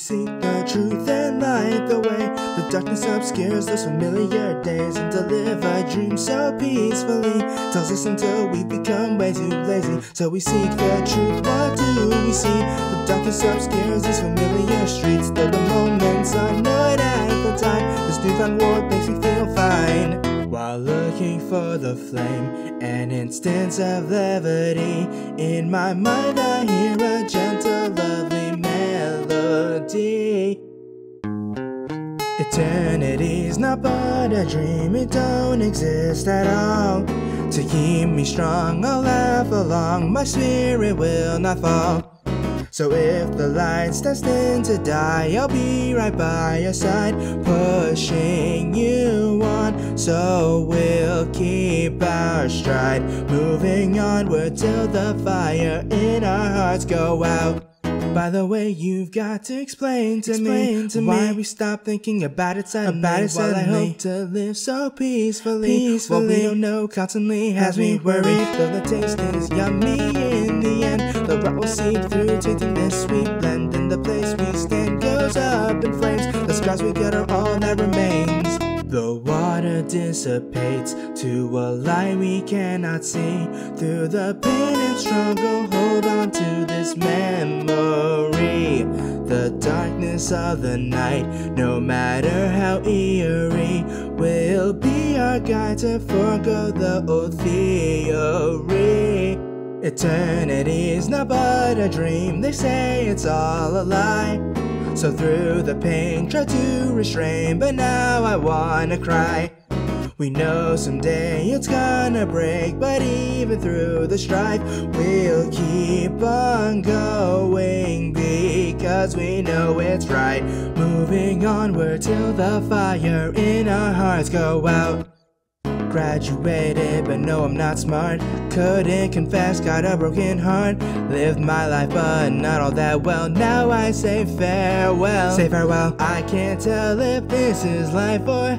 seek the truth and light the way. The darkness obscures those familiar days, and to live a dream so peacefully tells us until we become way too lazy. So we seek the truth, what do we see? The darkness obscures these familiar streets, though the moments annoyed at the time. This newfound world makes me feel fine. While looking for the flame, an instance of levity, in my mind I hear a gentle, lovely melody. Eternity's not but a dream, it don't exist at all. To keep me strong, I'll laugh along, my spirit will not fall. So if the light's destined to die, I'll be right by your side, pushing you on. So we'll keep our stride, moving onward till the fire in our hearts go out. By the way, you've got to explain to me why we stop thinking about it suddenly. While I hope to live so peacefully, what we don't know constantly has me worried. Though the taste is yummy in the end, the rot will seep through, tainting this sweet blend. And the place we stand goes up in flames, the scars we get are all that remains. The water dissipates to a light we cannot see. Through the pain and struggle, hold on to this memory. The darkness of the night, no matter how eerie, will be our guide to forego the old theory. Eternity is not but a dream, they say it's all a lie. So through the pain, try to restrain, but now I wanna cry. We know someday it's gonna break, but even through the strife, we'll keep on going because we know it's right. Moving onward till the fire in our hearts go out. Graduated, but no, I'm not smart. Couldn't confess, got a broken heart. Lived my life, but not all that well. Now I say farewell. Say farewell. I can't tell if this is life or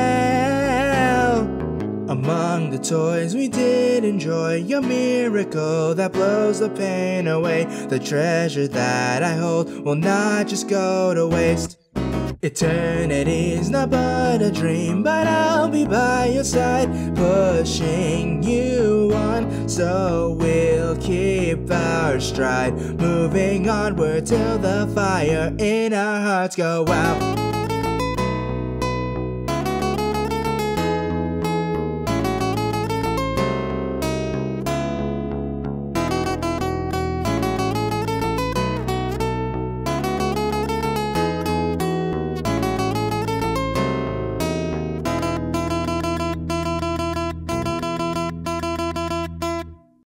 hell. Among the toys we did enjoy, your miracle that blows the pain away. The treasure that I hold will not just go to waste. Eternity's not but a dream, but I'll be by your side, pushing you on. So we'll keep our stride, moving onward till the fire in our hearts go out.